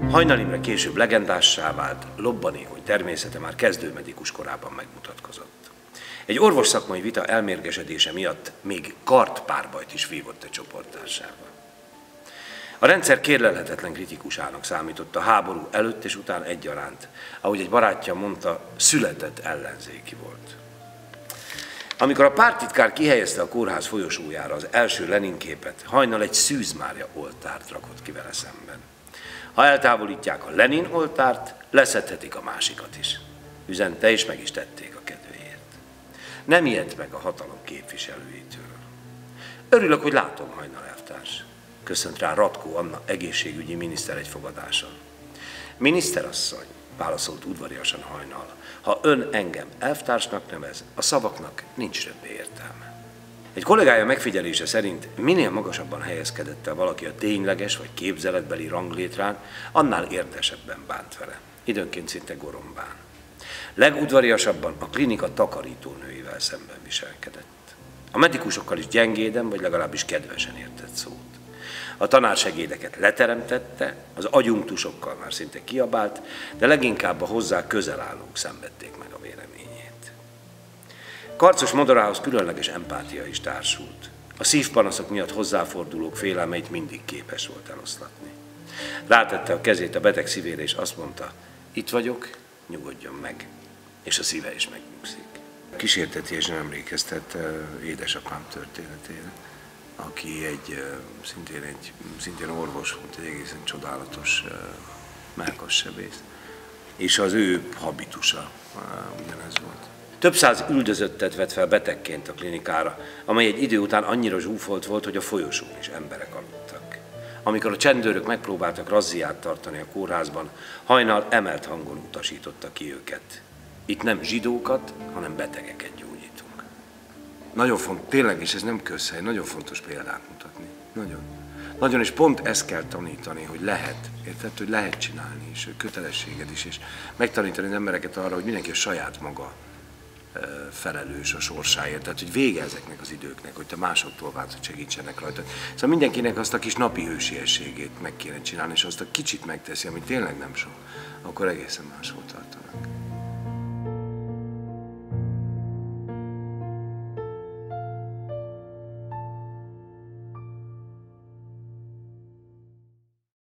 Hajnal Imre később legendássá vált, lobbanékony természete már kezdőmedikus korában megmutatkozott. Egy orvosszakmai vita elmérgesedése miatt még kartpárbajt is vívott a csoporttársával. A rendszer kérlelhetetlen kritikusának számított a háború előtt és után egyaránt. Ahogy egy barátja mondta, született ellenzéki volt. Amikor a párttitkár kihelyezte a kórház folyosójára az első Lenin képet, Hajnal egy Szűz Mária oltárt rakott ki vele szemben. Ha eltávolítják a Lenin oltárt, leszedhetik a másikat is. Üzente, és meg is tették a kedvéért. Nem ijedt meg a hatalom képviselőitől. Örülök, hogy látom, Hajnal elvtárs, köszönt rá Ratkó Anna egészségügyi miniszter egy fogadáson. Miniszterasszony, válaszolt udvariasan Hajnal, ha ön engem elvtársnak nevez, a szavaknak nincs többé értelme. Egy kollégája megfigyelése szerint minél magasabban helyezkedett el valaki a tényleges vagy képzeletbeli ranglétrán, annál érdesebben bánt vele, időnként szinte gorombán. Legudvariasabban a klinika takarítónőivel szemben viselkedett. A medikusokkal is gyengéden, vagy legalábbis kedvesen értett szót. A tanársegédeket leteremtette, az adjunktusokkal már szinte kiabált, de leginkább a hozzá közel állók szenvedték meg a véleményét. Karcos modorához különleges empátia is társult. A szívpanaszok miatt hozzáfordulók félelmeit mindig képes volt eloszlatni. Rátette a kezét a beteg szívére, és azt mondta, itt vagyok, nyugodjon meg, és a szíve is megnyugszik. Kísértetésen emlékeztet édesapám történetére, aki szintén orvos volt, egy egészen csodálatos mellkassebész, és az ő habitusa ugyanez volt. Több száz üldözöttet vett fel betegként a klinikára, amely egy idő után annyira zsúfolt volt, hogy a folyosón is emberek aludtak. Amikor a csendőrök megpróbáltak razziát tartani a kórházban, Hajnal emelt hangon utasította ki őket. Itt nem zsidókat, hanem betegeket gyógyítunk. Nagyon fontos, tényleg, és ez nem közhely, nagyon fontos példát mutatni. Nagyon, és pont ezt kell tanítani, hogy lehet, érted, hogy lehet csinálni, és kötelességed is, és megtanítani az embereket arra, hogy mindenki a saját maga felelős a sorsáért, tehát hogy vége ezeknek az időknek, hogy te másoktól vársz, hogy segítsenek rajta. Szóval mindenkinek azt a kis napi hősiességét meg kéne csinálni, és azt a kicsit megteszi, ami tényleg nem sok, akkor egészen máshol tartanak.